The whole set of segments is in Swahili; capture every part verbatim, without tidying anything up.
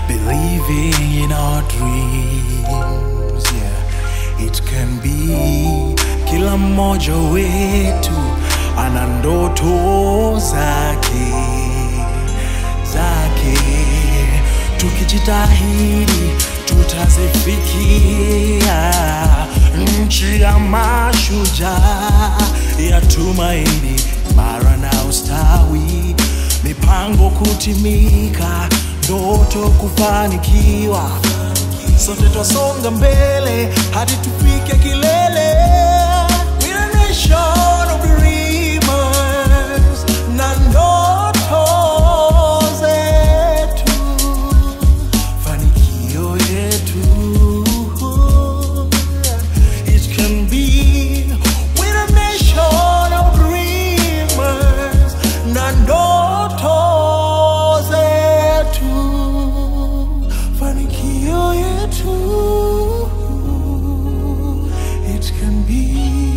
believing in our dreams, yeah, it can be. Kila mmoja wetu ana ndoto zake zake, tukijitahidi tutazifikia. Nchi ya mashujaa ya tumaini, mara na ustawi, mipango kutimika, ndoto kufanikiwa. Sote twasonga mbele hadi tufike kilele. We're a nation of dreamers na ndoto zetu, fanikio yetu. It can be. We're a nation of dreamers na ndoto zetu, fanikio yetu. It can be.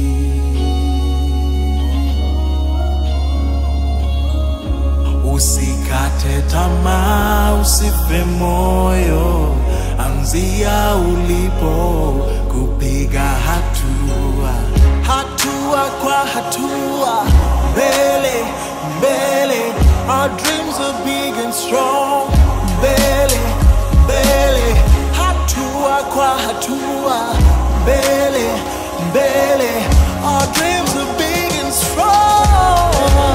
Usikate tamaa, usife moyo, anzia ulipo, kupiga hatua, hatua kwa hatua, mbele mbele. Our dreams are big and strong, mbele mbele, hatua kwa hatua, mbele mbele. Our dreams are big and strong.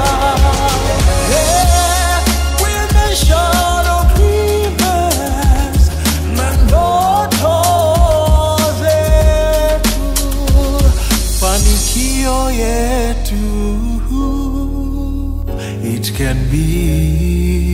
Yeah, we're a nation of dreamers na ndoto zetu, fanikio yetu. It can be.